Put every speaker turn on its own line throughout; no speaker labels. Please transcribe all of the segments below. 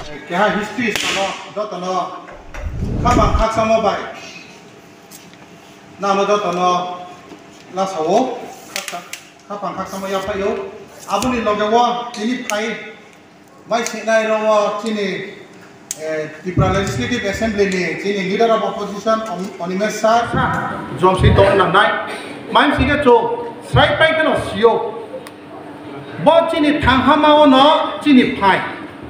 kaya history sama dot no kabang kak sama bay nama dot no lasawo kabang kak sama ya payo abu ni logawa ini pai bay sinai rawa sini Tripura Legislative Assembly ni sini leader of opposition Onimersa Jomsi tong nanai main sini jo serai pai keno sio bo sini tanghama no sini pai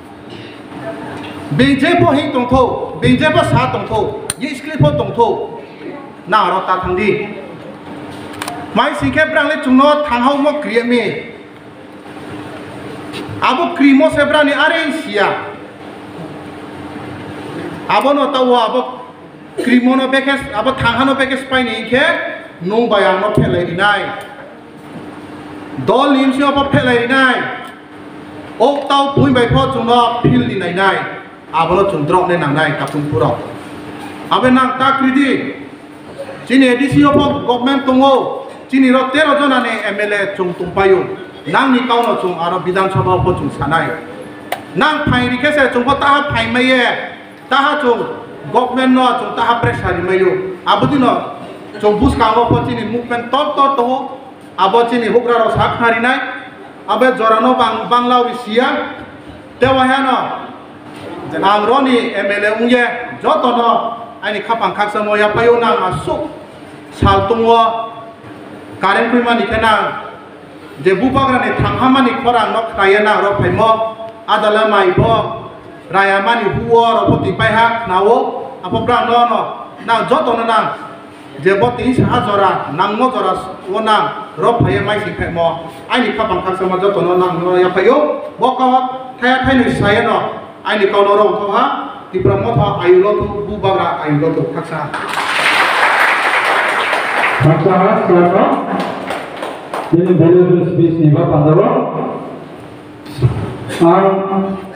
benje po hi tong tho benje po sa tong tho ye script po tong tho na ro ta thang di mai sing ke brang le chungno tanghau mo kriye me abo krimo se brani are sia abo no tawo abo krimo no bekes abo tanghano bekes pai ni ke nong bayang no phelai nai dol lim si abo phelai nai ok tau pui bai pho chung no phil ni nai nai abo no chung drop ne nang nai kapung puro abe nang ta kridi chini edisi abo government tongo chini ro 13 jona ne MLA chung tung payu nang ni kau no chung aro bidhan sabha pho chung sanai nang phai ri kese chung pho ta phai mai ye taha chung government no chung taha pressure mayo abudi no chung bus kawo po chini movement tot to abo chini hukra ro sak hari nai abe jorano bangla sia tewa ha no ang roni MLA ungye joto no ani khapang khak samo ya payo na asuk sal tungwa karen kuima ni kana je bupagra ni thanghama ni khorang no khayana ro phaimo adala mai bo raya mani huwa ro poti pai hak nawo apa brang no no na joto no na je boti sa jora nang mo jora wona ro phai mai si phai mo ai ni khapang khak sama joto no nang no ya phayo boka thaya thai ni sai no ai ni kau no ro tho ha ti pramo tho ayu lo tu bu bagra ayu lo tu khaksa
khaksa ini valuable speech ni ba pandaro